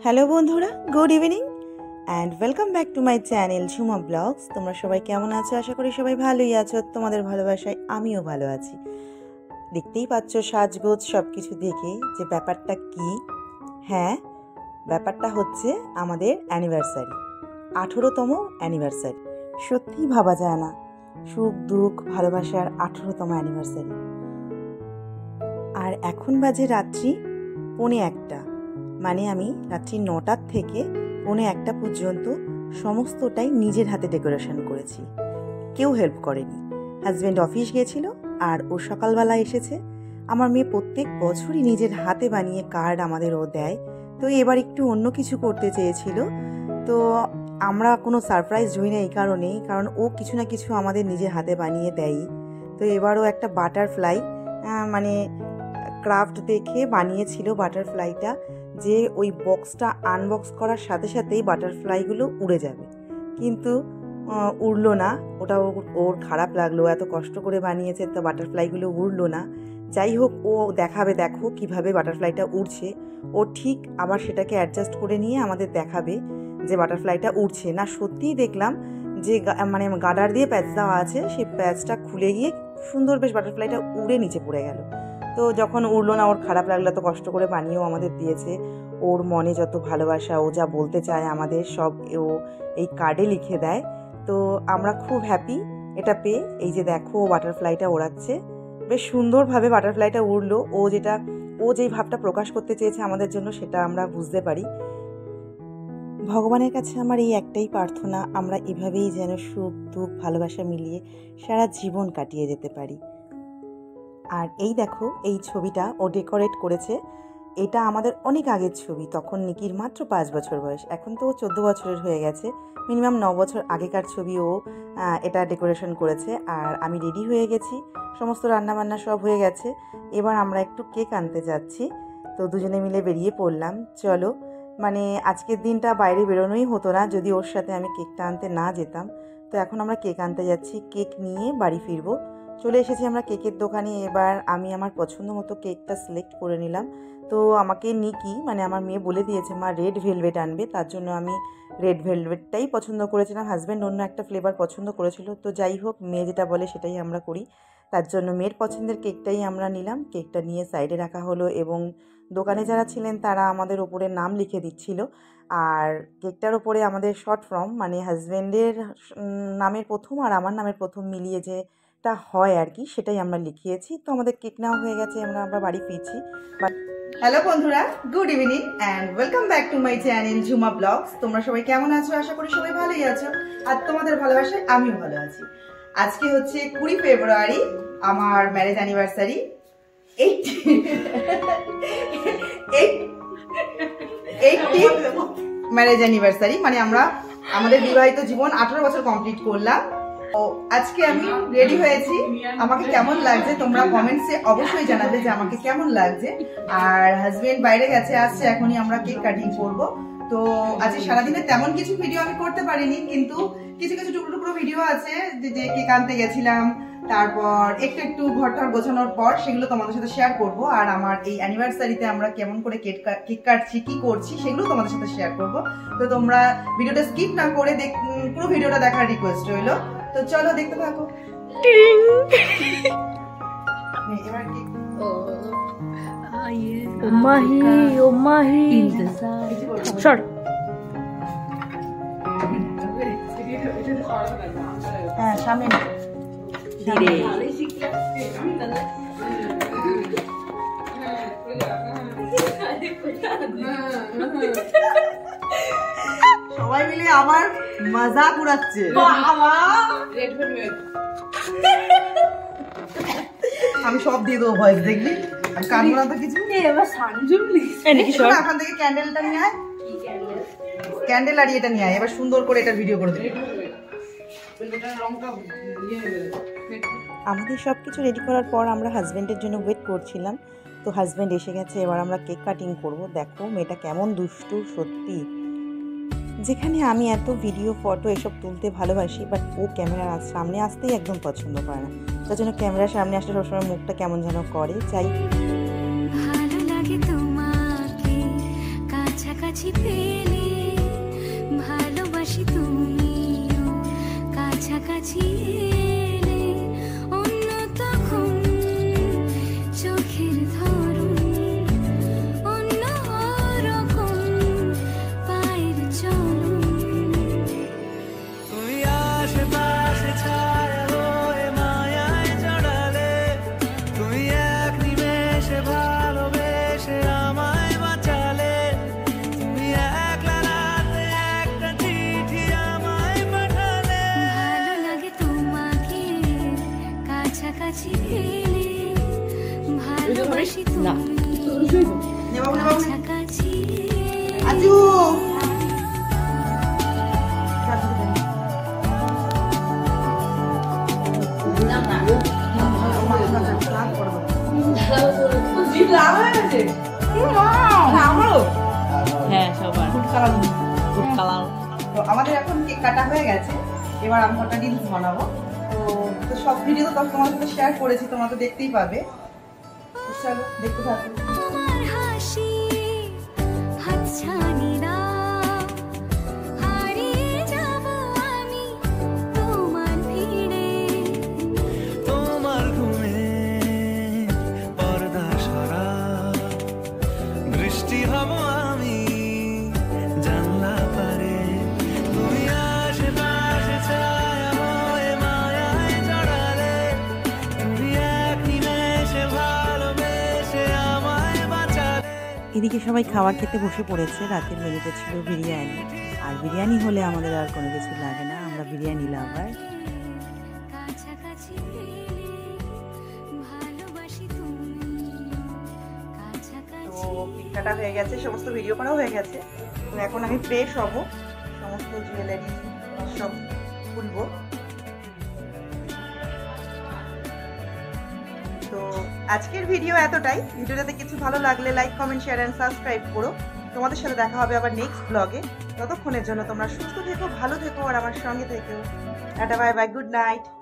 Hello বন্ধুরা, good evening and welcome back to my channel Jhuma blogs. তোমরা সবাই কেমন আছো? আশা করি সবাই ভালোই আছো। তোমাদের ভালোবাসায় আমিও ভালো আছি। দেখতেই পাচ্ছ সাজগোজ সব কিছু দেখে যে ব্যাপারটা কি। হ্যাঁ, ব্যাপারটা হচ্ছে আমাদের অ্যানিভার্সারি, 18তম অ্যানিভার্সারি। সত্যিই ভাবা যায় না, সুখ দুঃখ ভালোবাসার 18তম অ্যানিভার্সারি। আর এখন বাজে রাত্রি 1:45, মানে আমি রাত্রি 9টার থেকে 1:45 পর্যন্ত সমস্তটাই নিজের হাতে ডেকোরেশন করেছি, কেউ হেল্প করেনি। হাজব্যান্ড অফিস গেছিল আর ও সকালবেলা এসেছে। আমার মেয়ে প্রত্যেক বছরই নিজের হাতে বানিয়ে কার্ড আমাদের ও দেয়, তো এবার একটু অন্য কিছু করতে চেয়েছিল। তো আমরা কোনো সারপ্রাইজ হই না এই কারণেই, কারণ ও কিছু না কিছু আমাদের নিজের হাতে বানিয়ে দেয়। তো এবারও একটা বাটারফ্লাই মানে ক্রাফট দেখে বানিয়েছিল বাটারফ্লাইটা, যে ওই বক্সটা আনবক্স করার সাথে সাথেই বাটারফ্লাইগুলো উড়ে যাবে, কিন্তু উড়লো না। ওটা ওর খারাপ লাগলো, এত কষ্ট করে বানিয়েছে তো বাটারফ্লাইগুলো উড়লো না। যাই হোক, ও দেখাবে, দেখো কিভাবে বাটারফ্লাইটা উড়ছে। ও ঠিক আবার সেটাকে অ্যাডজাস্ট করে নিয়ে আমাদের দেখাবে যে বাটারফ্লাইটা উড়ছে না। সত্যিই দেখলাম যে মানে গার্ডার দিয়ে প্যাচ দেওয়া আছে, সেই প্যাচটা খুলে গিয়ে সুন্দর বেশ বাটারফ্লাইটা উড়ে নিচে পড়ে গেল। তো যখন উড়লো না ওর খারাপ লাগলো, এত কষ্ট করে বানিয়েও আমাদের দিয়েছে। ওর মনে যত ভালোবাসা, ও যা বলতে চায় আমাদের সব ও এই কার্ডে লিখে দেয়। তো আমরা খুব হ্যাপি এটা পেয়ে। এই যে দেখো বাটারফ্লাইটা ওড়াচ্ছে, বেশ সুন্দরভাবে বাটারফ্লাইটা উড়লো। ও যেই ভাবটা প্রকাশ করতে চেয়েছে আমাদের জন্য, সেটা আমরা বুঝতে পারি। ভগবানের কাছে আমার এই একটাই প্রার্থনা, আমরা এভাবেই যেন সুখ দুঃখ ভালোবাসা মিলিয়ে সারা জীবন কাটিয়ে যেতে পারি। আর এই দেখো, এই ছবিটা ও ডেকোরেট করেছে। এটা আমাদের অনেক আগের ছবি, তখন নিকির মাত্র 5 বছর বয়স। এখন তো ও 14 বছরের হয়ে গেছে, মিনিমাম 9 বছর আগেকার ছবি ও এটা ডেকোরেশন করেছে। আর আমি রেডি হয়ে গেছি, সমস্ত রান্নাবান্না সব হয়ে গেছে। এবার আমরা একটু কেক আনতে যাচ্ছি, তো দুজনে মিলে বেরিয়ে পড়লাম। চলো, মানে আজকের দিনটা বাইরে বেরোনোই হতো না যদি ওর সাথে আমি কেকটা আনতে না যেতাম। তো এখন আমরা কেক আনতে যাচ্ছি, কেক নিয়ে বাড়ি ফিরবো। চলে এসেছি আমরা কেকের দোকানে। এবার আমি আমার পছন্দ মতো কেকটা সিলেক্ট করে নিলাম। তো আমাকে নিকি মানে আমার মেয়ে বলে দিয়েছে মা রেড ভেলভেট আনবে, তার জন্য আমি রেড ভেলভেটটাই পছন্দ করেছিলাম। হাজব্যান্ড অন্য একটা ফ্লেভার পছন্দ করেছিল। তো যাই হোক, মেয়ে যেটা বলে সেটাই আমরা করি, তার জন্য মেয়ের পছন্দের কেকটাই আমরা নিলাম। কেকটা নিয়ে সাইডে রাখা হলো এবং দোকানে যারা ছিলেন তারা আমাদের ওপরে নাম লিখে দিচ্ছিল। আর কেকটার ওপরে আমাদের শর্ট ফর্ম, মানে হাজব্যান্ডের নামের প্রথম আর আমার নামের প্রথম মিলিয়ে যেটা হয় আর কি, সেটাই আমরা লিখিয়েছি। তো আমাদের কেক নেওয়া হয়ে গেছে, আমরা বাড়ি ফিরছি। হ্যালো বন্ধুরা, good evening and welcome back to my channel Jhuma blogs. তোমরা সবাই কেমন আছো? আশা করি সবাই ভালোই আছো, আর তোমাদের ভালোবাসায় আমিও ভালো আছি। আজকে হচ্ছে 20 ফেব্রুয়ারি, আমার ম্যারেজ অ্যানিভার্সারি। 80 ম্যারেজ অ্যানিভার্সারি, মানে আমরা আমাদের বিবাহিত জীবন 18 বছর কমপ্লিট করলাম। তো আজকে আমি রেডি হয়েছি। আমাকে কেমন লাগছে তোমরা কমেন্টসে অবশ্যই জানাবে যে আমাকে কেমন লাগছে। আর হাজবেন্ড বাইরে গেছে, আসছে, এখনই আমরা কেক কাটিং করব। তো আজকে সারাদিনে তেমন কিছু ভিডিও আমি করতে পারিনি, কিন্তু কিছু কিছু টুকরো টুকরো ভিডিও আছে যে কেক আনতে গেছিলাম, তারপর একটু ঘরটার গোছানোর পর সেগুলো তোমাদের সাথে শেয়ার করব। আর আমার এই অ্যানিভার্সারিতে আমরা কেমন করে কেক কাটছি, কি করছি, সেগুলো তোমাদের সাথে শেয়ার করব। তো তোমরা ভিডিওটা স্কিপ না করে পুরো ভিডিওটা দেখার রিকোয়েস্ট রইলো। তো চলো দেখতে থাকো। এবার কেক হ্যাঁ সামনে সবাই মিলে আবার মজাক উড়াচ্ছে। আমি সব দিয়ে দেবো ভয়েস, দেখবি কানবো না তো কিছু। এখন থেকে ক্যান্ডেলটা নিয়ে আয়, ক্যান্ডেল আর এটা নিয়ে আয়। এবার সুন্দর করে এটা ভিডিও করে দেবে। আমাদের সব কিছু রেডি করার পর আমরা হাজব্যান্ডের জন্য ওয়েট করছিলাম। তো হাজব্যান্ড এসে গেছে, এবার আমরা কেক কাটিং করব। দেখো মেয়েটা কেমন দুষ্টু সত্যি। যেখানে আমি এত ভিডিও ফটো এসব তুলতে ভালোবাসি, বাট ও ক্যামেরার সামনে আসতেই একদম পছন্দ করে না। তার জন্য ক্যামেরার সামনে আসলে সবসময় মুখটা কেমন যেন করে। চাই কাছাকাছি পেলে ভালোবাসি তুমিও কাছাকাছি এলে অন্য তখন চোখের ধরন অন্য রকম পায়ের চলন তুমি আশেপাশে ছায়া হয়ে মায়ায় জড়ালে তুমি এক নিমেষে ভালোবেসে আমায় বাঁচালে তুমি একলা রাতে একটা চিঠি আমায় পাঠালে ভালো লাগে তোমাকে কাছাকাছি পেলে ভালোবাসি তুমি কাছাকাছি আজু হ্যাঁ সবার ফুড কালার। তো আমাদের এখন কেক কাটা হয়ে গেছে, এবার আমি একটা রিলস বানাবো। তো সব ভিডিও তো তোমার সাথে শেয়ার করেছি, তোমরা তো দেখতেই পাবে। তো চলো দেখতে থাকো। তোমার হাসি হাতছানিরা হারিয়ে যাব আমি তোমার ভিড়ে তোমার ঘুমে পর্দা সরা বৃষ্টি হব আমি জানলা পারে তুমি আশেপাশে ছায়া হয়ে মায়ায় জড়ালে তুমি এক নিমেষে ভালোবেসে আমায় বাঁচালে এদিকে সবাই খাবার খেতে বসে পড়েছে। রাতের মেনুতে ছিল বিরিয়ানি, আর বিরিয়ানি হলে আমাদের আর কোনো কিছু লাগে না, আমরা বিরিয়ানি লাভার। কাছাকাছি পেলে ভালোবাসি তুমিও কাছাকাছি তো কেক কাটা হয়ে গেছে, সমস্ত ভিডিও করাও হয়ে গেছে। তো এখন আমি ফ্রেশ হব, সমস্ত জুয়েলারি সব খুলবো। তো আজকের ভিডিও এতটাই। ভিডিওটাতে কিছু ভালো লাগলে like, comment, share and subscribe করো। তোমাদের সাথে দেখা হবে আবার নেক্সট ব্লগে। ততক্ষণের জন্য তোমরা সুস্থ থেকো, ভালো থেকো আর আমার সঙ্গে থেকো। Tata, bye bye, good night.